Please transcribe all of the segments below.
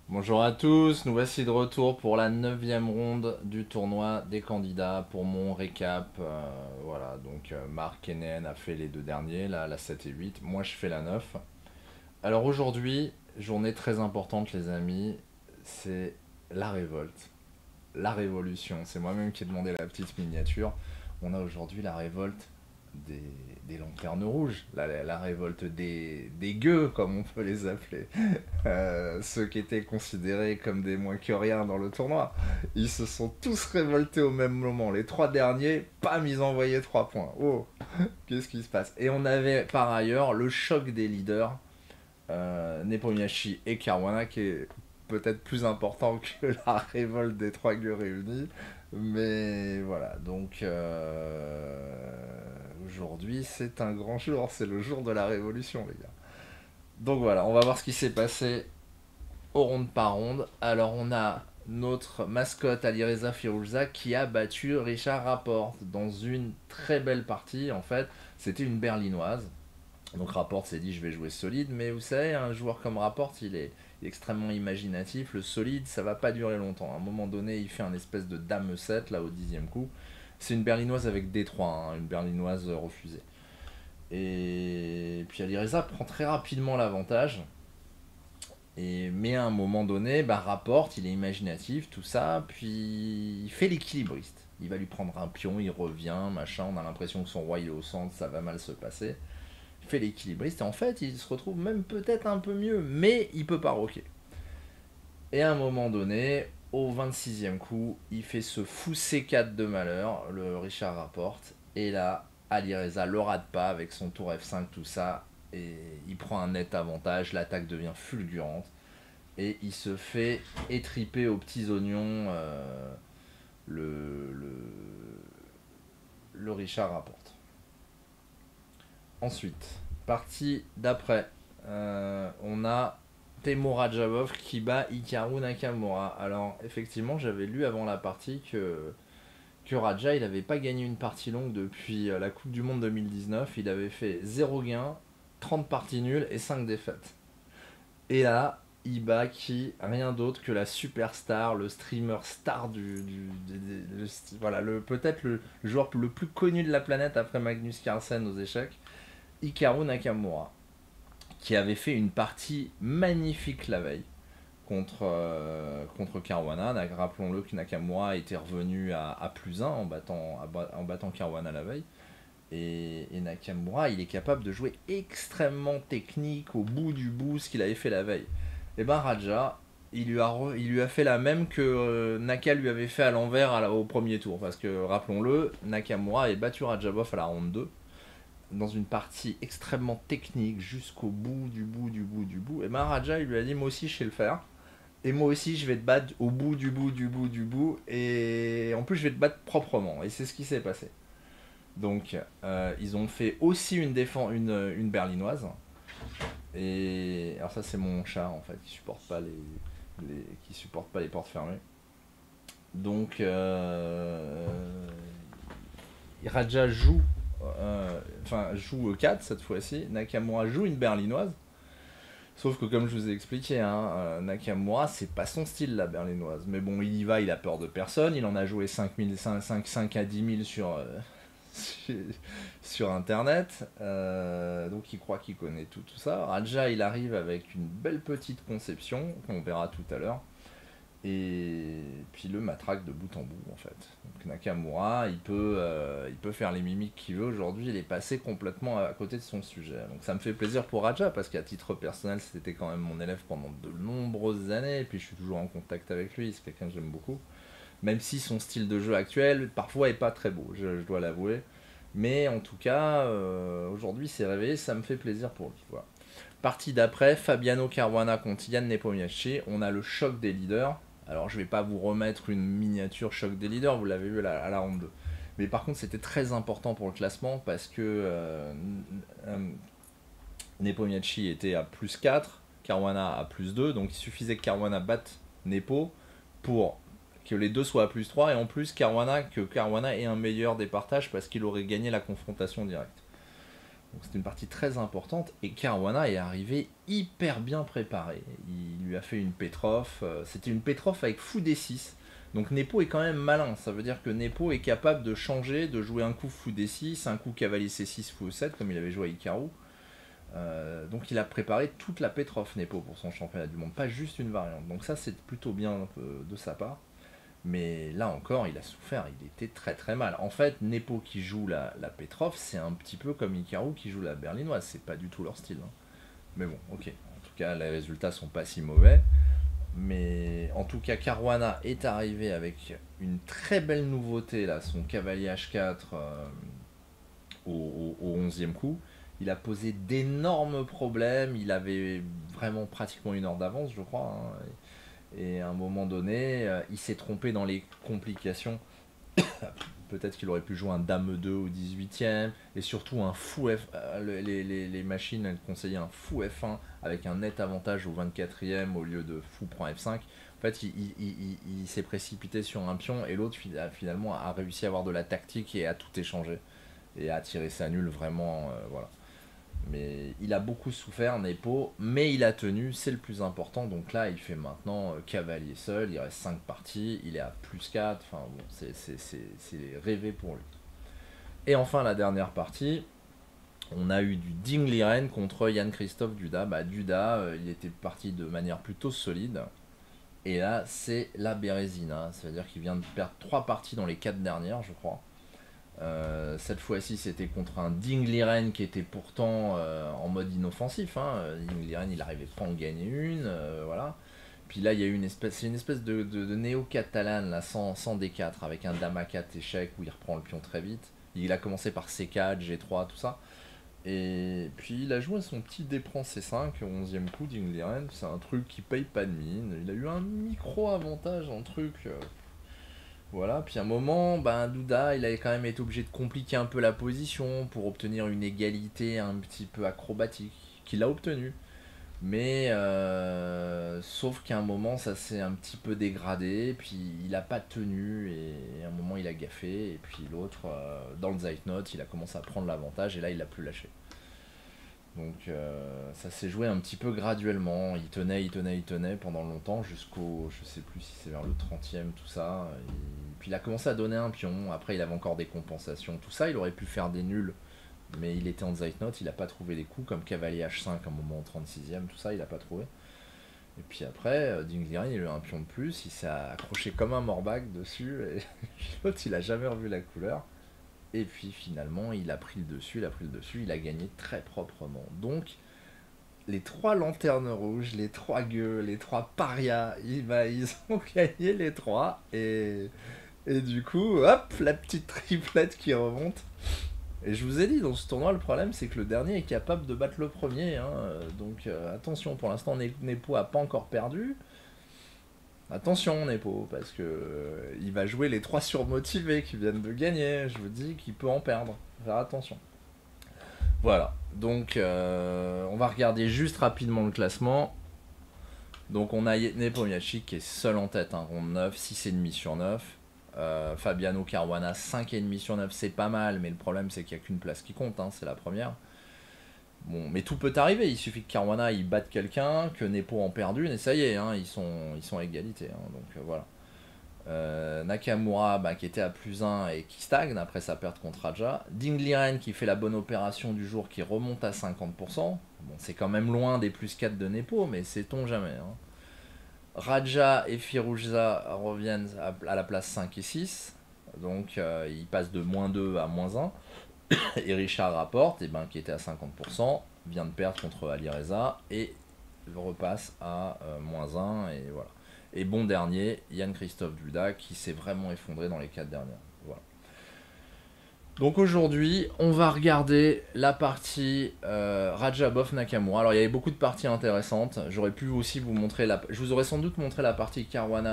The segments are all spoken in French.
Bonjour à tous, nous voici de retour pour la neuvième ronde du tournoi des candidats pour mon récap. Voilà, donc Marc et Nen a fait les deux derniers, là, la 7 et 8. Moi je fais la 9. Alors aujourd'hui, journée très importante les amis, c'est la révolte, la révolution. C'est moi-même qui ai demandé la petite miniature. On a aujourd'hui la révolte des, des lanternes rouges, la révolte des gueux comme on peut les appeler. Ceux qui étaient considérés comme des moins que rien dans le tournoi. Ils se sont tous révoltés au même moment. Les trois derniers, pas ils ont envoyé 3 points. Oh, qu'est-ce qui se passe? Et on avait par ailleurs le choc des leaders, Nepomniachtchi et Caruana, qui est peut-être plus important que la révolte des trois gueux réunis. Mais voilà, donc aujourd'hui c'est un grand jour, c'est le jour de la révolution les gars. Donc voilà, on va voir ce qui s'est passé au ronde par ronde. Alors on a notre mascotte Alireza Firouzja qui a battu Richard Rapport dans une très belle partie. En fait, c'était une berlinoise. Donc Rapport s'est dit je vais jouer solide, mais vous savez, un joueur comme Rapport, il est extrêmement imaginatif. Le solide, ça va pas durer longtemps. À un moment donné, il fait un espèce de dame 7 là au 10e coup. C'est une berlinoise avec D3, hein, une berlinoise refusée. Et puis Alireza prend très rapidement l'avantage. Mais à un moment donné, bah, rapporte, il est imaginatif, tout ça, puis il fait l'équilibriste. Il va lui prendre un pion, il revient, machin, on a l'impression que son roi il est au centre, ça va mal se passer. Il fait l'équilibriste et en fait il se retrouve même peut-être un peu mieux, mais il peut pas roquer. Et à un moment donné, au 26e coup, il fait ce fou C4 de malheur, le Richard rapporte, et là, Ali Reza le rate pas avec son tour F5, tout ça, et il prend un net avantage, l'attaque devient fulgurante et il se fait étriper aux petits oignons le, le, le Richard rapporte. Ensuite, partie d'après, on a Temur Radjabov qui bat Hikaru Nakamura. Alors, effectivement, j'avais lu avant la partie que Raja il n'avait pas gagné une partie longue depuis la Coupe du Monde 2019. Il avait fait 0 gain, 30 parties nulles et 5 défaites. Et là, Iba qui rien d'autre que la superstar, le streamer star voilà, peut-être le joueur le plus connu de la planète après Magnus Carlsen aux échecs, Hikaru Nakamura, qui avait fait une partie magnifique la veille contre Caruana. Rappelons-le que Nakamura était revenu à plus 1 en battant Caruana la veille. Et Nakamura, il est capable de jouer extrêmement technique au bout du bout ce qu'il avait fait la veille. Et ben Raja, il lui a fait la même que Naka lui avait fait à l'envers au premier tour. Parce que rappelons-le, Nakamura avait battu Rajabov à la ronde 2 dans une partie extrêmement technique jusqu'au bout du bout du bout du bout. Et ben Raja, il lui a dit moi aussi je sais le faire. Et moi aussi je vais te battre au bout du bout du bout du bout. Et en plus je vais te battre proprement. Et c'est ce qui s'est passé. Donc, ils ont fait aussi une berlinoise. Et alors ça, c'est mon chat en fait qui supporte pas les portes fermées. Donc, Raja joue 4 cette fois-ci. Nakamura joue une berlinoise. Sauf que comme je vous ai expliqué, hein, Nakamura, c'est pas son style la berlinoise. Mais bon, il y va, il a peur de personne. Il en a joué 5 à 10 000 sur internet, donc il croit qu'il connaît tout ça. Raja il arrive avec une belle petite conception qu'on verra tout à l'heure et puis le matraque de bout en bout en fait. Donc Nakamura il peut faire les mimiques qu'il veut aujourd'hui, il est passé complètement à côté de son sujet. Donc ça me fait plaisir pour Raja parce qu'à titre personnel c'était quand même mon élève pendant de nombreuses années et puis je suis toujours en contact avec lui, c'est quelqu'un que j'aime beaucoup. Même si son style de jeu actuel parfois est pas très beau, je dois l'avouer. Mais en tout cas, aujourd'hui c'est réveillé, ça me fait plaisir pour lui. Voilà. Partie d'après, Fabiano Caruana contre Yann Nepomniachtchi. On a le choc des leaders. Alors je vais pas vous remettre une miniature choc des leaders, vous l'avez vu à la ronde 2. Mais par contre c'était très important pour le classement parce que Nepomniachtchi était à plus 4, Caruana à plus 2, donc il suffisait que Caruana batte Nepo pour que les deux soient à plus 3 et en plus que Caruana ait un meilleur départage parce qu'il aurait gagné la confrontation directe. Donc c'est une partie très importante et Caruana est arrivé hyper bien préparé. Il lui a fait une Petrov, c'était une Petrov avec fou D6. Donc Nepo est quand même malin, ça veut dire que Nepo est capable de changer, de jouer un coup fou D6, un coup cavalier C6 fou E7 comme il avait joué à Hikaru. Donc il a préparé toute la Petrov Nepo pour son championnat du monde, pas juste une variante. Donc ça c'est plutôt bien de sa part. Mais là encore, il a souffert, il était très très mal. En fait, Nepo qui joue la Petrov, c'est un petit peu comme Hikaru qui joue la berlinoise, c'est pas du tout leur style. Hein. Mais bon, ok. En tout cas, les résultats sont pas si mauvais. Mais en tout cas, Caruana est arrivé avec une très belle nouveauté, là, son cavalier H4 au 11e coup. Il a posé d'énormes problèmes, il avait vraiment pratiquement une heure d'avance, je crois. Hein. Et à un moment donné, il s'est trompé dans les complications. Peut-être qu'il aurait pu jouer un Dame 2 au 18e. Et surtout un fou F. Les machines elles conseillaient un fou F1 avec un net avantage au 24e au lieu de fou prend F5. En fait, il s'est précipité sur un pion et l'autre finalement a réussi à avoir de la tactique et à tout échanger. Et à tirer sa nulle vraiment. Voilà. Mais il a beaucoup souffert, Nepo, mais il a tenu, c'est le plus important. Donc là, il fait maintenant cavalier seul, il reste 5 parties, il est à plus 4, enfin bon, c'est rêvé pour lui. Et enfin, la dernière partie, on a eu du Ding Liren contre Jan-Christophe Duda. Bah, Duda, il était parti de manière plutôt solide. Et là, c'est la Bérésina, c'est-à-dire qu'il vient de perdre 3 parties dans les 4 dernières, je crois. Cette fois-ci, c'était contre un Ding Liren qui était pourtant en mode inoffensif. Hein. Ding Liren, il arrivait pas à en gagner une, voilà. Puis là, il y a eu c'est une espèce de néo-catalane là, sans D4 avec un Dame A4 échec où il reprend le pion très vite. Il a commencé par C4, G3, tout ça. Et puis il a joué son petit D prend C5 au 11e coup, Ding Liren. C'est un truc qui paye pas de mine. Il a eu un micro-avantage, un truc. Voilà, puis à un moment, ben, Duda, il avait quand même été obligé de compliquer un peu la position pour obtenir une égalité un petit peu acrobatique, qu'il a obtenu. Mais sauf qu'à un moment, ça s'est un petit peu dégradé, puis il a pas tenu, et à un moment, il a gaffé, et puis l'autre, dans le Zeitnot, il a commencé à prendre l'avantage, et là, il l'a plus lâché. Donc ça s'est joué un petit peu graduellement. Il tenait pendant longtemps jusqu'au, je sais plus si c'est vers le 30e, tout ça. Et puis il a commencé à donner un pion. Après il avait encore des compensations. Tout ça, il aurait pu faire des nuls. Mais il était en Zeitnot, il n'a pas trouvé les coups comme cavalier H5 à un moment au 36e. Tout ça, il n'a pas trouvé. Et puis après, Ding Liren, il a eu un pion de plus. Il s'est accroché comme un Morbag dessus. Et l'autre, il a jamais revu la couleur. Et puis finalement, il a pris le dessus, il a gagné très proprement. Donc, les 3 lanternes rouges, les 3 gueux, les 3 parias, ils ont gagné les 3. Et du coup, hop, la petite triplette qui remonte. Et je vous ai dit, dans ce tournoi, le problème, c'est que le dernier est capable de battre le premier. Hein. Donc, attention, pour l'instant, Nepo a pas encore perdu. Attention Nepo, parce que il va jouer les 3 surmotivés qui viennent de gagner. Je vous dis qu'il peut en perdre. Faire attention. Voilà. Donc on va regarder juste rapidement le classement. Donc on a Nepomniachtchi qui est seul en tête, hein, ronde 9, 6,5 sur 9. Fabiano Caruana 5,5 sur 9, c'est pas mal, mais le problème c'est qu'il n'y a qu'une place qui compte, hein, c'est la première. Bon, mais tout peut arriver, il suffit que Caruana il batte quelqu'un, que Nepo en perde une, et ça y est, hein, ils sont à égalité. Hein, donc voilà. Nakamura bah, qui était à plus 1 et qui stagne après sa perte contre Raja. Ding Liren qui fait la bonne opération du jour qui remonte à 50%. Bon, c'est quand même loin des plus 4 de Nepo, mais sait-on jamais. Hein. Raja et Firouzja reviennent à la place 5 et 6. Donc ils passent de -2 à -1. Et Richard rapporte, et ben, qui était à 50%, vient de perdre contre Alireza et repasse à -1 et voilà. Et bon dernier, Jan-Christophe Duda qui s'est vraiment effondré dans les 4 dernières. Voilà. Donc aujourd'hui, on va regarder la partie Radjabov Nakamura. Alors il y avait beaucoup de parties intéressantes. J'aurais pu aussi vous montrer je vous aurais sans doute montré la partie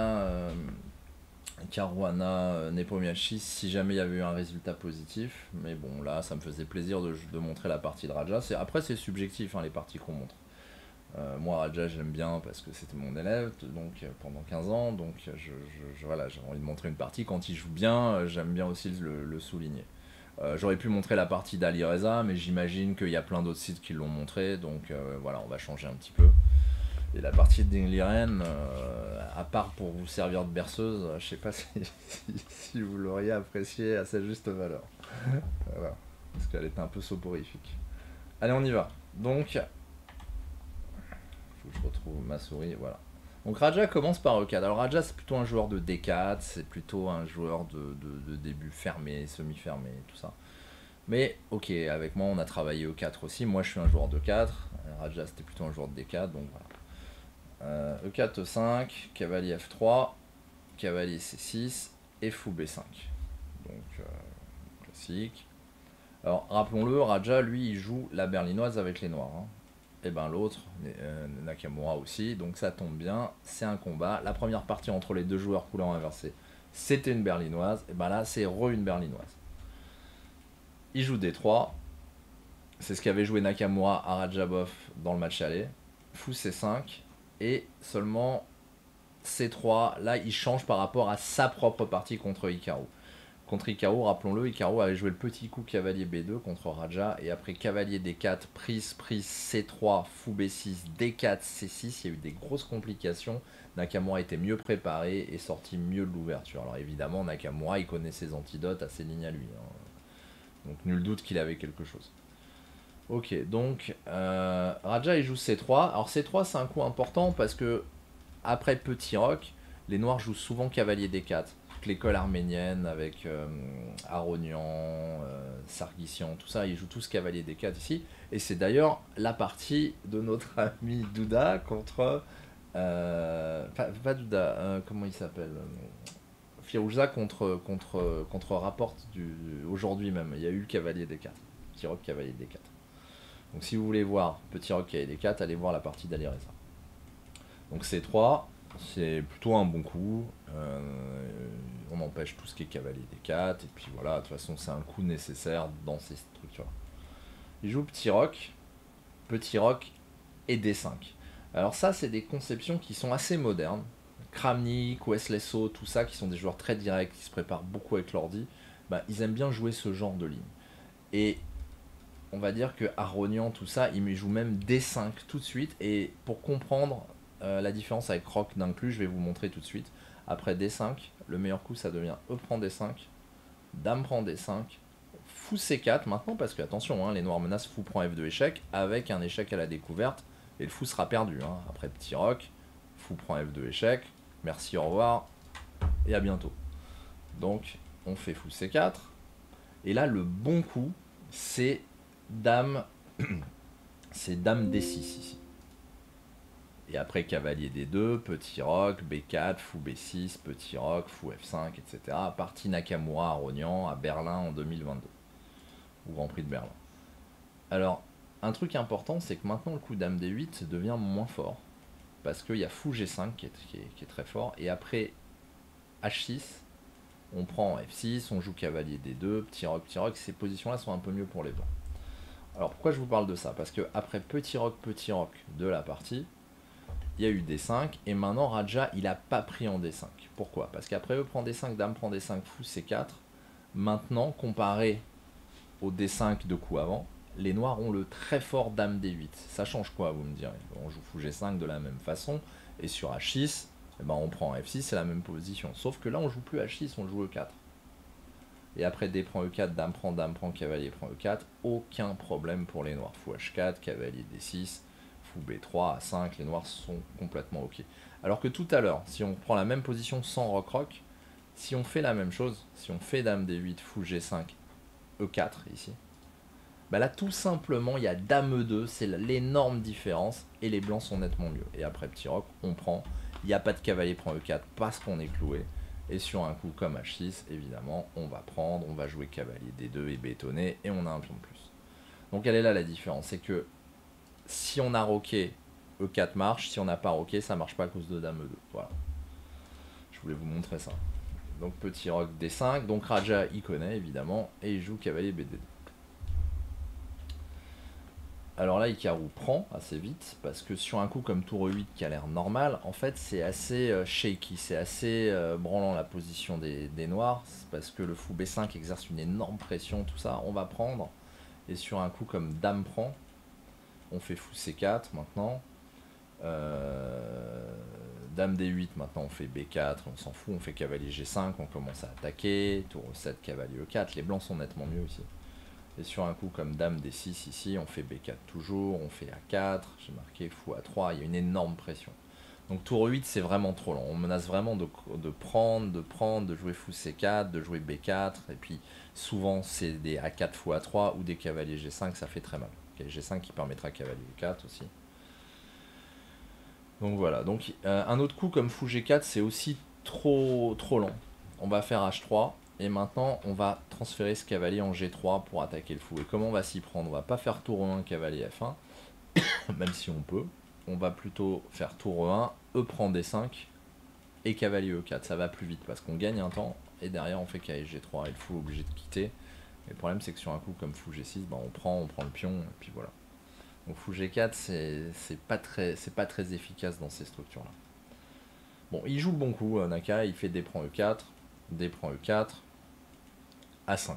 Caruana Nepomniachtchi si jamais il y avait eu un résultat positif. Mais bon, là, ça me faisait plaisir de montrer la partie de Raja. Après, c'est subjectif, hein, les parties qu'on montre. Moi, Raja, j'aime bien parce que c'était mon élève donc pendant 15 ans. Donc, voilà, j'ai envie de montrer une partie. Quand il joue bien, j'aime bien aussi le souligner. J'aurais pu montrer la partie d'Alireza, mais j'imagine qu'il y a plein d'autres sites qui l'ont montré, donc voilà, on va changer un petit peu. Et la partie de Dingliren, à part pour vous servir de berceuse, je sais pas si vous l'auriez appréciée à sa juste valeur. Voilà, parce qu'elle était un peu soporifique. Allez, on y va. Donc, faut que je retrouve ma souris, voilà. Donc Raja commence par E4. Alors Raja c'est plutôt un joueur de D4, c'est plutôt un joueur de début fermé, semi-fermé, tout ça. Mais ok, avec moi on a travaillé E4 aussi, moi je suis un joueur de 4, Raja c'était plutôt un joueur de D4, donc voilà. E4, E5, cavalier F3, cavalier C6 et fou B5. Donc classique. Alors rappelons-le, Raja lui il joue la berlinoise avec les noirs. Hein. Et ben l'autre, Nakamura aussi, donc ça tombe bien, c'est un combat. La première partie entre les deux joueurs couleur inversée, c'était une berlinoise, et ben là c'est une berlinoise. Il joue D3, c'est ce qu'avait joué Nakamura à Radjabov dans le match aller. Fou C5, et seulement C3, là il change par rapport à sa propre partie contre Hikaru. Contre Hikaru, rappelons-le, Hikaru avait joué le petit coup cavalier B2 contre Raja, et après cavalier D4, prise, C3, fou B6, D4, C6, il y a eu des grosses complications. Nakamura était mieux préparé et sorti mieux de l'ouverture. Alors évidemment, Nakamura, il connaît ses antidotes à ses lignes à lui. Hein. Donc nul doute qu'il avait quelque chose. Ok, donc Raja il joue C3. Alors C3 c'est un coup important parce que après petit roc, les noirs jouent souvent cavalier D4. L'école arménienne avec Aronian, Sargissian, tout ça, ils jouent tous cavalier D4 ici. Et c'est d'ailleurs la partie de notre ami Douda contre... pas Douda, comment il s'appelle Firouzja contre Rapporte aujourd'hui même. Il y a eu le cavalier D4. Petit roc cavalier D4. Donc si vous voulez voir petit roc cavalier D4, allez voir la partie d'Alireza. Donc C3, c'est plutôt un bon coup. On empêche tout ce qui est cavalier D4. Et puis voilà, de toute façon, c'est un coup nécessaire dans ces structures. Il joue petit roc et D5. Alors ça, c'est des conceptions qui sont assez modernes. Kramnik, Wesley So, tout ça, qui sont des joueurs très directs, qui se préparent beaucoup avec l'ordi, bah, ils aiment bien jouer ce genre de ligne. Et on va dire que Aronian, tout ça, il joue même D5 tout de suite. Et pour comprendre la différence avec Roc d'inclus, je vais vous montrer tout de suite. Après D5, le meilleur coup ça devient E prend D5, Dame prend D5, Fou C4 maintenant, parce que attention, hein, les noirs menacent Fou prend F2 échec, avec un échec à la découverte, et le Fou sera perdu. Hein. Après petit roc, Fou prend F2 échec, merci, au revoir, et à bientôt. Donc on fait Fou C4, et là le bon coup c'est Dame, c'est Dame D6 ici. Et après cavalier D2, petit roc, B4, fou B6, petit roc, fou F5, etc. Partie Nakamura à Rognan, à Berlin en 2022. Au Grand Prix de Berlin. Alors, un truc important, c'est que maintenant le coup Dame D8 devient moins fort. Parce qu'il y a fou G5 qui est très fort. Et après H6, on prend F6, on joue cavalier D2, petit roc, ces positions-là sont un peu mieux pour les blancs. Alors pourquoi je vous parle de ça? Parce que après petit roc de la partie, il y a eu D5, et maintenant Raja il a pas pris en D5. Pourquoi? Parce qu'après E prend D5, Dame prend D5, Fou C4. Maintenant, comparé au D5 de coup avant, les noirs ont le très fort Dame D8. Ça change quoi, vous me direz? On joue Fou G5 de la même façon, et sur H6, eh ben on prend F6, c'est la même position. Sauf que là, on joue plus H6, on joue E4. Et après D prend E4, Dame prend, cavalier prend E4, aucun problème pour les noirs. Fou H4, cavalier D6, Fou B3, A5, les noirs sont complètement ok. Alors que tout à l'heure, si on prend la même position sans roc-roc, si on fait la même chose, si on fait Dame D8, Fou G5, E4 ici, bah là tout simplement il y a Dame E2, c'est l'énorme différence, et les blancs sont nettement mieux. Et après petit roc, on prend, il n'y a pas de cavalier prend E4 parce qu'on est cloué. Et sur un coup comme H6, évidemment, on va prendre, on va jouer cavalier D2 et bétonner, et on a un pion de plus. Donc elle est là la différence, c'est que si on a roqué, E4 marche, si on n'a pas roqué, ça marche pas à cause de Dame E2. Voilà. Je voulais vous montrer ça. Donc petit roc D5, donc Raja il connaît évidemment, et il joue cavalier BD2. Alors là, Hikaru prend assez vite, parce que sur un coup comme tour 8 qui a l'air normal, en fait c'est assez shaky, c'est assez branlant la position des noirs, parce que le fou B5 exerce une énorme pression, tout ça, on va prendre, et sur un coup comme Dame prend, on fait fou C4 maintenant, Dame D8 maintenant on fait B4, on s'en fout, on fait cavalier G5, on commence à attaquer, tour 7 cavalier E4, les blancs sont nettement mieux aussi. Et sur un coup comme Dame D6 ici, on fait B4 toujours, on fait A4, j'ai marqué fou A3, il y a une énorme pression. Donc tour 8 c'est vraiment trop long, on menace vraiment de prendre, de jouer fou C4, de jouer B4, et puis souvent c'est des A4 fou A3 ou des cavaliers G5, ça fait très mal. Cavalier G5 qui permettra cavalier E4 aussi. Donc voilà, donc un autre coup comme fou G4 c'est aussi trop long. On va faire H3, et maintenant on va transférer ce cavalier en G3 pour attaquer le fou. Et comment on va s'y prendre? On va pas faire tour 1 cavalier F1, même si on peut. On va plutôt faire tour 1, E prend D5 et cavalier E4. Ça va plus vite parce qu'on gagne un temps, et derrière on fait cavalier G3 et le fou est obligé de quitter. Et le problème c'est que sur un coup comme fou G6, bah, on prend le pion et puis voilà. Donc fou G4 c'est pas très efficace dans ces structures là. Bon, il joue le bon coup, Naka, il fait D prend E4, D prend E4, A5.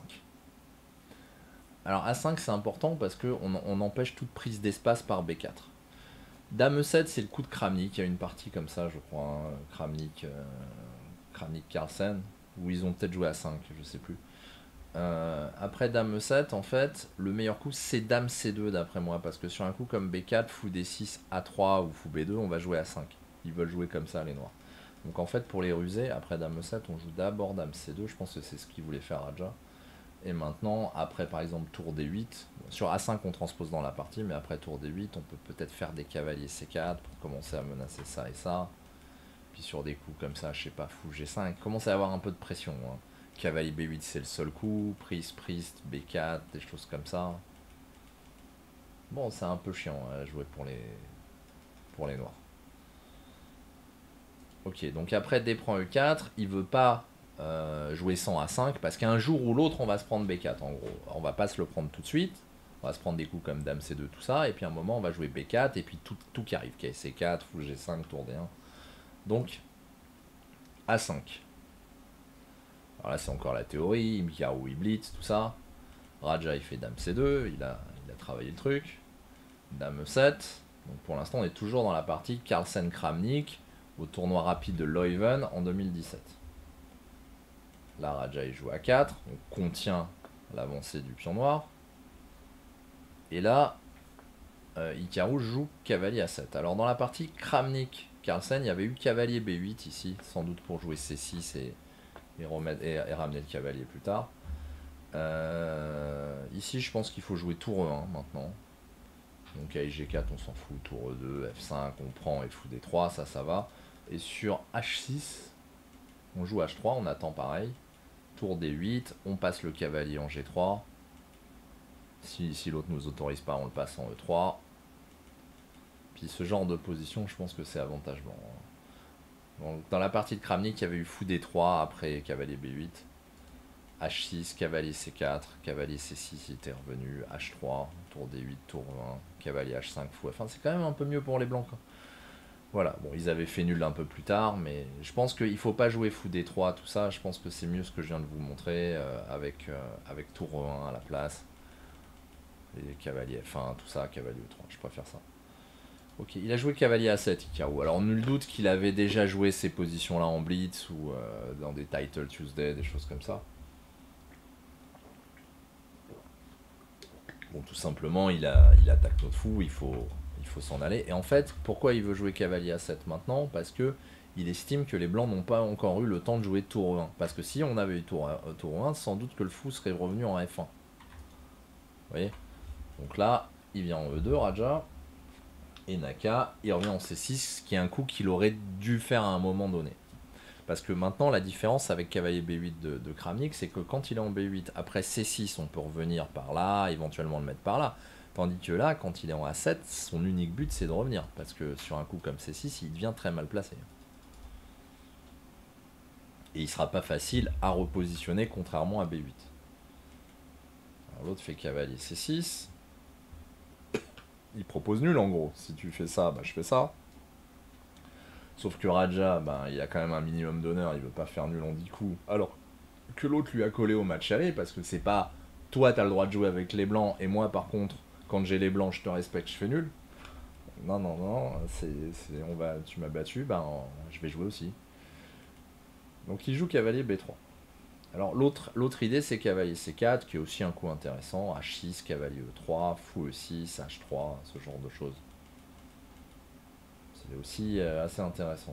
Alors A5 c'est important parce qu'on empêche toute prise d'espace par B4. Dame E7 c'est le coup de Kramnik, il y a une partie comme ça je crois, hein, Kramnik Carlsen, où ils ont peut-être joué A5, je sais plus. Après Dame E7 en fait, le meilleur coup c'est Dame C2 d'après moi, parce que sur un coup comme B4, fou D6, A3 ou fou B2, on va jouer A5. Ils veulent jouer comme ça les noirs. Donc en fait pour les ruser, après Dame E7 on joue d'abord Dame C2, je pense que c'est ce qu'il voulait faire Raja. Et maintenant, après par exemple tour D8, sur A5 on transpose dans la partie, mais après tour D8 on peut peut-être faire des cavaliers C4 pour commencer à menacer ça et ça. Puis sur des coups comme ça, je sais pas, fou G5, commence à avoir un peu de pression. Hein. Cavalier B8 c'est le seul coup, prise, B4, des choses comme ça. Bon, c'est un peu chiant à jouer pour les noirs. Ok, donc après D prend E4, il veut pas jouer sans A5 parce qu'un jour ou l'autre on va se prendre B4 en gros. On va pas se le prendre tout de suite, on va se prendre des coups comme Dame C2 tout ça, et puis à un moment on va jouer B4 et puis tout qui arrive, okay, C4, fou G5, tour D1. Donc A5. Alors là c'est encore la théorie, Hikaru il blitz, tout ça. Raja il fait Dame C2, il a travaillé le truc. Dame E7. Donc pour l'instant on est toujours dans la partie Carlsen Kramnik au tournoi rapide de Leuven en 2017. Là, Raja il joue à 4, on contient l'avancée du pion noir. Et là, Hikaru joue cavalier à 7. Alors dans la partie Kramnik Carlsen, il y avait eu cavalier B8 ici, sans doute pour jouer C6 et ramener le cavalier plus tard. Ici, je pense qu'il faut jouer tour E1 maintenant. Donc avec G4, on s'en fout. Tour E2, F5, on prend et fou D3, ça va. Et sur H6, on joue H3, on attend pareil. Tour D8, on passe le cavalier en G3. Si l'autre nous autorise pas, on le passe en E3. Puis ce genre de position, je pense que c'est avantage blanc. Donc, dans la partie de Kramnik, il y avait eu fou D3 après cavalier B8. H6, cavalier C4, cavalier C6 était revenu, H3, tour D8, tour 1, cavalier H5, fou F1. C'est quand même un peu mieux pour les blancs. Quoi. Voilà, bon, ils avaient fait nul un peu plus tard, mais je pense qu'il faut pas jouer fou D3, tout ça. Je pense que c'est mieux ce que je viens de vous montrer avec tour 1 à la place. Et cavalier F1, tout ça, cavalier E3, je préfère ça. Ok, il a joué cavalier A7, Hikaru. Alors, nul doute qu'il avait déjà joué ces positions-là en blitz ou dans des Title Tuesday, des choses comme ça. Bon, tout simplement, il attaque notre fou, il faut s'en aller. Et en fait, pourquoi il veut jouer cavalier A7 maintenant? Parce que il estime que les blancs n'ont pas encore eu le temps de jouer tour 1. Parce que si on avait eu tour 1, sans doute que le fou serait revenu en F1. Vous voyez? Donc là, il vient en E2, Raja. Et Naka, il revient en C6, qui est un coup qu'il aurait dû faire à un moment donné. Parce que maintenant, la différence avec cavalier B8 de Kramnik, c'est que quand il est en B8, après C6, on peut revenir par là, éventuellement le mettre par là. Tandis que là, quand il est en A7, son unique but, c'est de revenir. Parce que sur un coup comme C6, il devient très mal placé. Et il sera pas facile à repositionner, contrairement à B8. L'autre fait cavalier C6. il propose nul en gros. Si tu fais ça, bah je fais ça. Sauf que Raja, ben, il a quand même un minimum d'honneur, il veut pas faire nul en 10 coups. Alors que l'autre lui a collé au match aller, parce que c'est pas toi t'as le droit de jouer avec les blancs, et moi par contre, quand j'ai les blancs, je te respecte, je fais nul. Non, non, non, tu m'as battu, ben je vais jouer aussi. Donc il joue cavalier B3. Alors l'autre idée c'est cavalier C4, qui est aussi un coup intéressant, H6, cavalier E3, fou E6, H3, ce genre de choses. C'est aussi assez intéressant.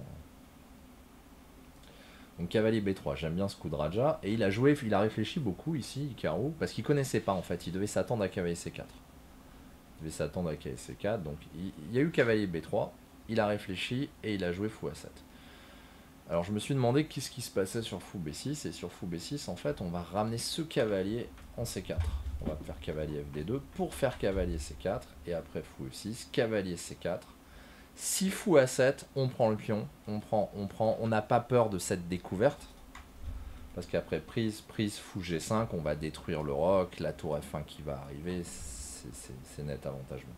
Donc cavalier B3, j'aime bien ce coup de Raja. Et il a réfléchi beaucoup ici, Hikaru, parce qu'il connaissait pas en fait, il devait s'attendre à cavalier C4. Il devait s'attendre à cavalier C4, donc il y a eu cavalier B3, il a réfléchi et il a joué fou A7. Alors je me suis demandé qu'est-ce qui se passait sur fou B6, et sur fou B6 en fait on va ramener ce cavalier en C4. On va faire cavalier FD2 pour faire cavalier C4, et après fou E6, cavalier C4. Si fou A7, on prend le pion, on n'a pas peur de cette découverte, parce qu'après prise, fou G5, on va détruire le roc, la tour F1 qui va arriver, c'est net avantagement.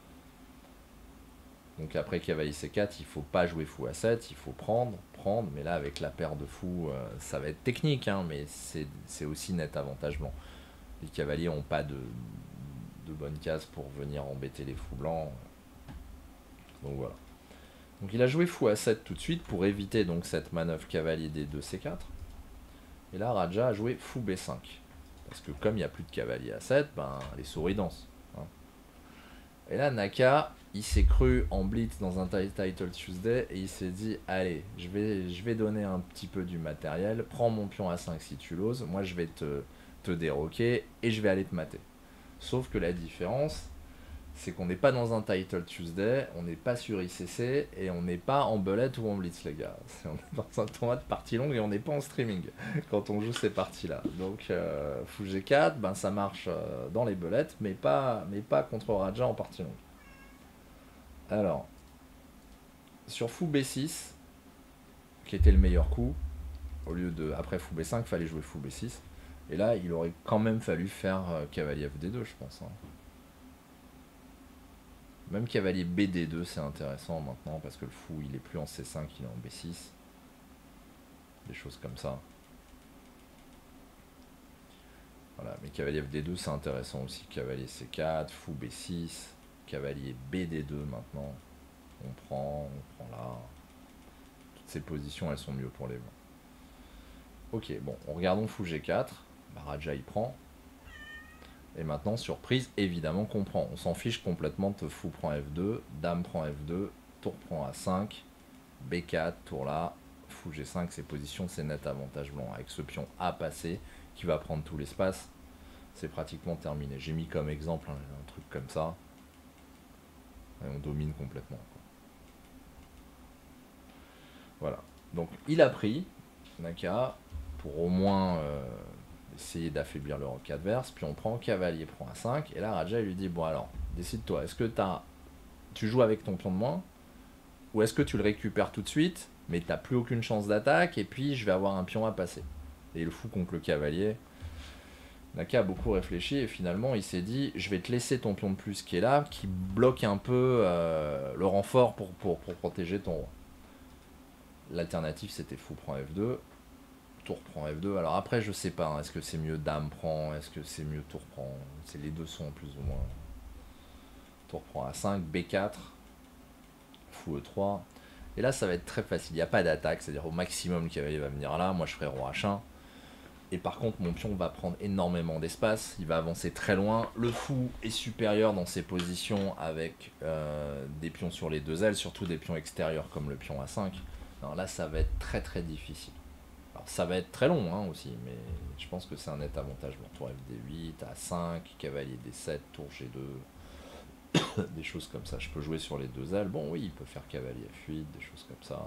Donc après cavalier C4, il faut pas jouer fou A7, il faut prendre, mais là avec la paire de fous, ça va être technique, hein, mais c'est aussi net avantagement. Les cavaliers n'ont pas de bonne case pour venir embêter les fous blancs. Donc voilà. Donc il a joué fou A7 tout de suite pour éviter donc cette manœuvre cavalier D2 C4. Et là Raja a joué fou B5. Parce que comme il n'y a plus de cavalier A7, ben les souris dansent. Hein. Et là Naka, il s'est cru en blitz dans un Title Tuesday et il s'est dit allez, je vais donner un petit peu du matériel, prends mon pion A5 si tu l'oses, moi je vais te déroquer et je vais aller te mater. Sauf que la différence, c'est qu'on n'est pas dans un Title Tuesday, on n'est pas sur ICC et on n'est pas en belette ou en blitz, les gars. On est dans un tournoi de partie longue et on n'est pas en streaming quand on joue ces parties-là. Donc, fou G4, ben, ça marche dans les belettes, mais pas contre Raja en partie longue. Alors, sur fou B6, qui était le meilleur coup, au lieu de après fou B5, il fallait jouer fou B6. Et là, il aurait quand même fallu faire cavalier FD2, je pense. Hein. Même cavalier BD2 c'est intéressant maintenant parce que le fou il est plus en C5, il est en B6. Des choses comme ça. Voilà, mais cavalier FD2 c'est intéressant aussi. Cavalier C4, fou B6, cavalier BD2 maintenant. On prend là. Toutes ces positions elles sont mieux pour les blancs. Ok, bon, regardons fou G4. Bah, Raja il prend. Et maintenant, surprise, évidemment qu'on prend. On s'en fiche complètement de fou prend F2, dame prend F2, tour prend A5, B4, tour là, fou G5, ces positions, c'est net avantage blanc. Avec ce pion A passé, qui va prendre tout l'espace, c'est pratiquement terminé. J'ai mis comme exemple un truc comme ça, et on domine complètement. Quoi. Voilà. Donc, il a pris, Naka, pour au moins... essayer d'affaiblir le roc adverse, puis on prend cavalier prend A5, et là Raja il lui dit bon alors, décide-toi, est-ce que tu joues avec ton pion de moins, ou est-ce que tu le récupères tout de suite, mais t'as plus aucune chance d'attaque, et puis je vais avoir un pion à passer. Et le fou contre le cavalier, Naka a beaucoup réfléchi, et finalement il s'est dit je vais te laisser ton pion de plus qui est là, qui bloque un peu le renfort pour protéger ton roi. L'alternative c'était fou prend F2, tour prend F2. Alors après, je sais pas, hein, est-ce que c'est mieux dame prend, est-ce que c'est mieux tour prend, les deux sont plus ou moins. Tour prend A5, B4, fou E3. Et là, ça va être très facile, il n'y a pas d'attaque, c'est-à-dire au maximum le cavalier va venir là, moi je ferai roi H1. Et par contre, mon pion va prendre énormément d'espace, il va avancer très loin. Le fou est supérieur dans ses positions avec des pions sur les deux ailes, surtout des pions extérieurs comme le pion A5. Alors là, ça va être très très difficile. Alors, ça va être très long hein, aussi, mais je pense que c'est un net avantage. Bon, tour FD8, A5, cavalier D7, tour G2, des choses comme ça. Je peux jouer sur les deux ailes. Bon, oui, il peut faire cavalier F8, des choses comme ça.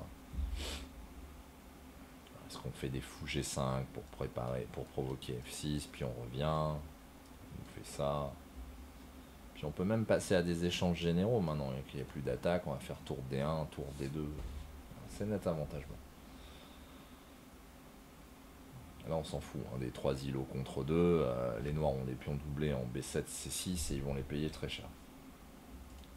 Est-ce qu'on fait des fous G5 pour préparer, pour provoquer F6, puis on revient, on fait ça. Puis on peut même passer à des échanges généraux maintenant, qu'il n'y a plus d'attaque, on va faire tour D1, tour D2. C'est net avantage. Bon. Là on s'en fout, hein, des 3 îlots contre 2, les noirs ont des pions doublés en B7, C6 et ils vont les payer très cher.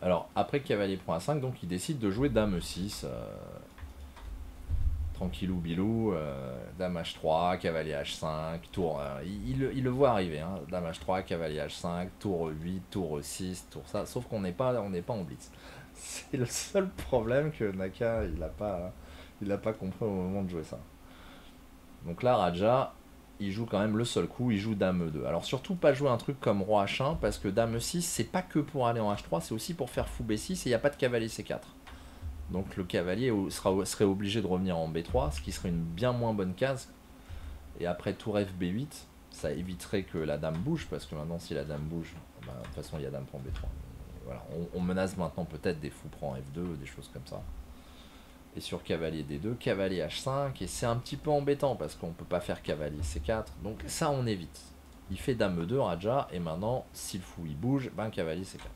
Alors, après que cavalier prend A5, donc il décide de jouer dame E6. Tranquillou bilou, dame H3, cavalier H5, tour. Il le voit arriver, hein, dame H3, cavalier H5, tour E8, tour E6, tour ça. Sauf qu'on n'est pas en blitz. C'est le seul problème que Naka il a pas compris au moment de jouer ça. Donc là, Raja, il joue quand même le seul coup, il joue dame E2. Alors surtout pas jouer un truc comme roi H1 parce que dame E6, c'est pas que pour aller en H3, c'est aussi pour faire fou B6 et il n'y a pas de cavalier C4. Donc le cavalier serait obligé de revenir en B3, ce qui serait une bien moins bonne case. Et après tour F B8, ça éviterait que la dame bouge, parce que maintenant si la dame bouge, bah, de toute façon il y a dame prend B3. Mais voilà, on menace maintenant peut-être des fous prend F2, des choses comme ça. Et sur cavalier D2, cavalier H5, et c'est un petit peu embêtant parce qu'on peut pas faire cavalier C4, donc ça on évite. Il fait dame E2 Raja, et maintenant si le fou il bouge, ben cavalier C4.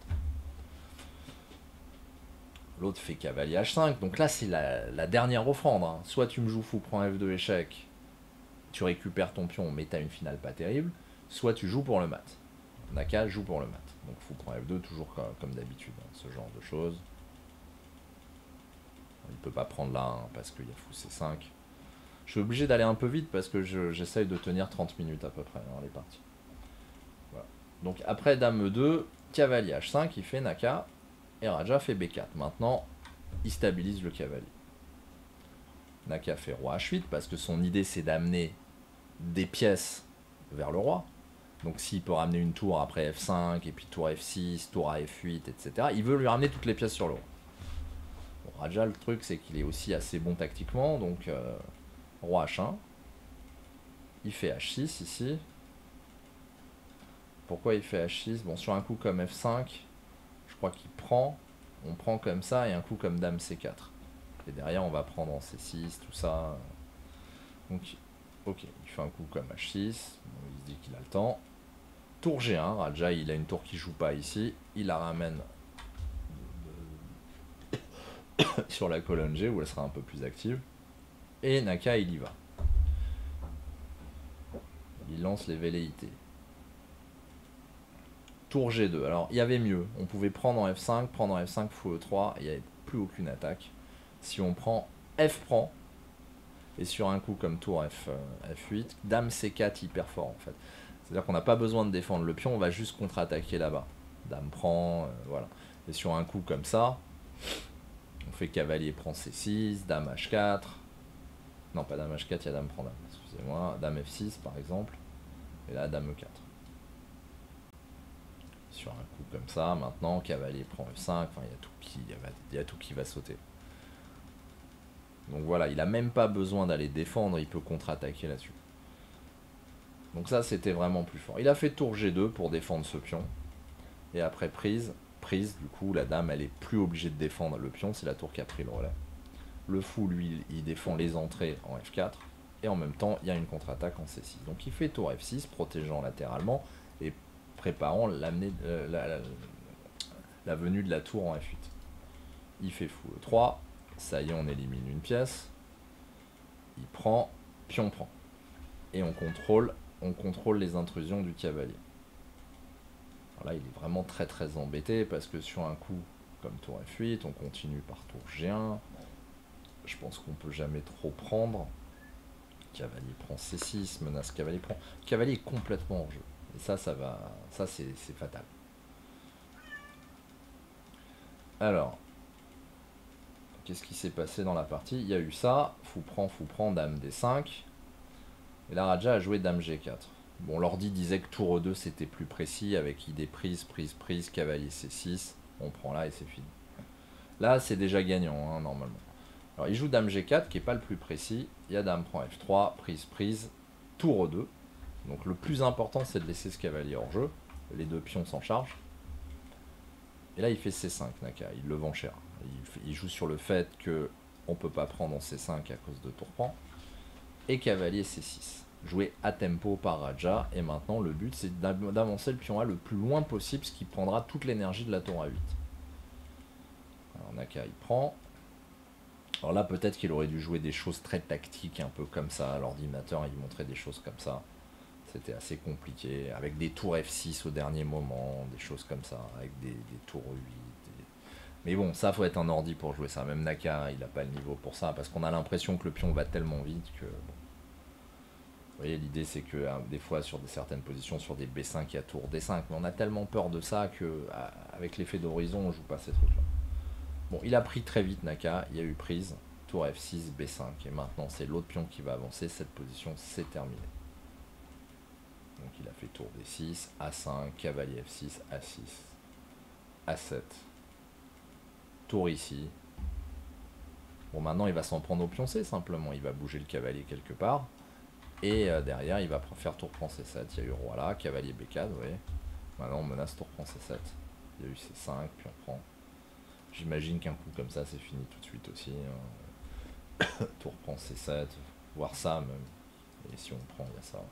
L'autre fait cavalier H5, donc là c'est la dernière offrande. Hein. Soit tu me joues fou prend F2 échec, tu récupères ton pion mais t'as une finale pas terrible, soit tu joues pour le mat. Naka joue pour le mat. Donc fou prend F2 toujours comme d'habitude, hein, ce genre de choses. Il peut pas prendre là hein, parce qu'il y a fou C5. Je suis obligé d'aller un peu vite parce que j'essaye de tenir 30 minutes à peu près dans les parties. Voilà. Donc après dame E2, cavalier H5, il fait Naka. Et Raja fait B4. Maintenant, il stabilise le cavalier. Naka fait roi H8 parce que son idée c'est d'amener des pièces vers le roi. Donc s'il peut ramener une tour après F5 et puis tour F6, tour à F8, etc. Il veut lui ramener toutes les pièces sur le roi. Bon, Raja, le truc c'est qu'il est aussi assez bon tactiquement. Donc roi H1. Il fait H6 ici. Pourquoi il fait H6? Bon, sur un coup comme F5, je crois qu'il prend. On prend comme ça et un coup comme dame C4. Et derrière, on va prendre en C6, tout ça. Donc, ok, il fait un coup comme H6. Bon, il se dit qu'il a le temps. Tour G1, Raja, il a une tour qui joue pas ici. Il la ramène sur la colonne G où elle sera un peu plus active. Et Naka, il y va. Il lance les velléités. Tour G2. Alors, il y avait mieux. On pouvait prendre en F5, prendre en F5, fou E3, et il n'y avait plus aucune attaque. Si on prend F prend, et sur un coup comme tour F8, dame C4 hyper fort en fait. C'est-à-dire qu'on n'a pas besoin de défendre le pion, on va juste contre-attaquer là-bas. Dame prend, voilà. Et sur un coup comme ça, on fait cavalier prend C6, dame H4. Non, pas dame H4, il y a dame prend dame, excusez-moi. Dame F6 par exemple. Et là, dame E4. Sur un coup comme ça, maintenant, cavalier prend F5, enfin, il y a tout qui va sauter. Donc voilà, il n'a même pas besoin d'aller défendre, il peut contre-attaquer là-dessus. Donc ça, c'était vraiment plus fort. Il a fait tour G2 pour défendre ce pion. Et après prise, du coup, la dame, elle est plus obligée de défendre le pion, c'est la tour qui a pris le relais. Le fou, lui, il défend les entrées en F4, et en même temps, il y a une contre-attaque en C6. Donc il fait tour F6, protégeant latéralement, et préparant la venue de la tour en F8. Il fait fou E3, ça y est, on élimine une pièce. Il prend, pion prend. Et on contrôle les intrusions du cavalier. Alors là, il est vraiment très très embêté parce que sur un coup comme tour F8, on continue par tour G1. Je pense qu'on peut jamais trop prendre. Cavalier prend C6, menace cavalier prend. Cavalier est complètement en jeu. Et ça c'est fatal. Alors, qu'est-ce qui s'est passé dans la partie? Il y a eu ça, fou prend, dame D5. Et là, Raja a joué dame G4. Bon, l'ordi disait que tour E2 c'était plus précis, avec idée prise, cavalier C6. On prend là et c'est fini. Là, c'est déjà gagnant, hein, normalement. Alors, il joue dame G4, qui n'est pas le plus précis. Il y a dame prend F3, prise, tour E2. Donc le plus important, c'est de laisser ce cavalier hors jeu. Les deux pions s'en chargent. Et là, il fait C5, Naka. Il le vend cher. Il joue sur le fait que on peut pas prendre en C5 à cause de tour prend. Et cavalier C6. Joué à tempo par Raja. Et maintenant, le but, c'est d'avancer le pion A le plus loin possible, ce qui prendra toute l'énergie de la tour A8. Alors Naka, il prend. Alors là, peut-être qu'il aurait dû jouer des choses très tactiques, un peu comme ça. L'ordinateur, il montrait des choses comme ça. C'était assez compliqué, avec des tours F6 au dernier moment, des choses comme ça, avec des tours E8. Mais bon, ça, faut être un ordi pour jouer ça. Même Naka, il a pas le niveau pour ça, parce qu'on a l'impression que le pion va tellement vite que... Bon. Vous voyez, l'idée, c'est que des fois, sur certaines positions, sur des B5, il y a tour D5. Mais on a tellement peur de ça que, avec l'effet d'horizon, on joue pas ces trucs-là. Bon, il a pris très vite Naka, il y a eu prise, tour F6, B5. Et maintenant, c'est l'autre pion qui va avancer. Cette position, c'est terminé. Donc il a fait tour D6, A5, cavalier F6, A6, A7. Tour ici. Bon, maintenant il va s'en prendre au pion C simplement. Il va bouger le cavalier quelque part. Et derrière, il va faire tour prend C7. Il y a eu roi là, cavalier B4, vous voyez. Maintenant on menace tour prend C7. Il y a eu C5, puis on prend. J'imagine qu'un coup comme ça, c'est fini tout de suite aussi. Tour prend C7, voire ça même. Et si on prend, il y a ça.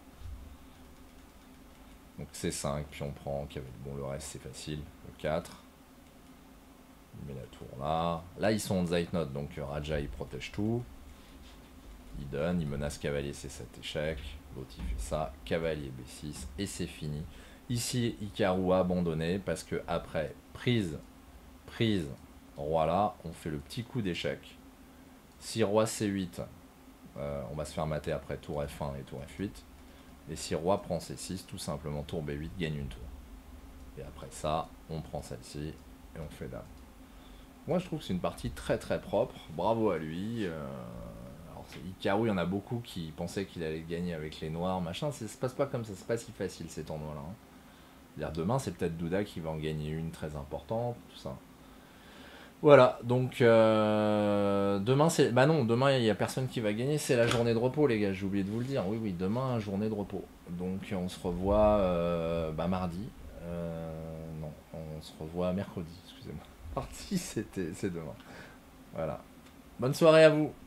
Donc C5, puis on prend, bon le reste c'est facile, le 4. Il met la tour là. Là ils sont en Zeitnot, donc Raja il protège tout. Il donne, il menace cavalier C7 échec. L'autre il fait ça, cavalier B6 et c'est fini. Ici Hikaru a abandonné parce que après prise, roi là, on fait le petit coup d'échec. Si roi C8, on va se faire mater après tour F1 et tour F8. Et si roi prend C6, tout simplement tour B8 gagne une tour. Et après ça, on prend celle-ci et on fait dame. Moi je trouve que c'est une partie très très propre, bravo à lui. Alors Hikaru, il y en a beaucoup qui pensaient qu'il allait gagner avec les noirs, machin, ça se passe pas comme ça, c'est pas si facile ces tournois-là. Hein. Demain c'est peut-être Douda qui va en gagner une très importante, tout ça. Voilà, donc demain c'est... Bah non, demain il n'y a personne qui va gagner, c'est la journée de repos les gars, j'ai oublié de vous le dire. Oui, demain journée de repos. Donc on se revoit mardi. Non, on se revoit mercredi, excusez-moi. Mardi c'est demain. Voilà. Bonne soirée à vous.